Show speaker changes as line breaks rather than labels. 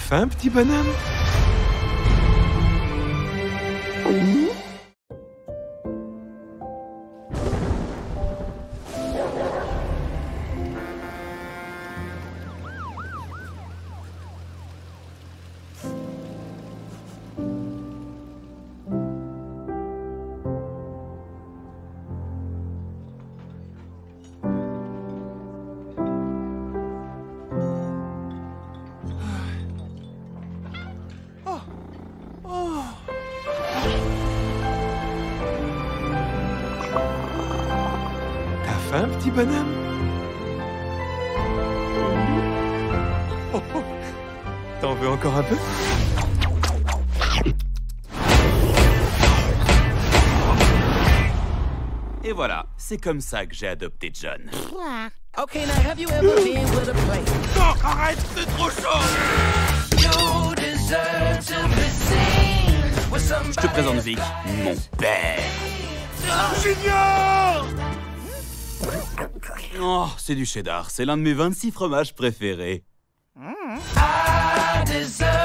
faim, petit bonhomme? T'as faim, petit bonhomme? Oh, oh. T'en veux encore un peu?
Et voilà, c'est comme ça que j'ai adopté John.
Okay, now have you ever been with a plate?
Non, arrête, c'est trop chaud!
You deserve to be seen with somebody.
Je te présente Vic, mon père.
Junior!
Oh, c'est du cheddar, c'est l'un de mes 26 fromages préférés.
I deserve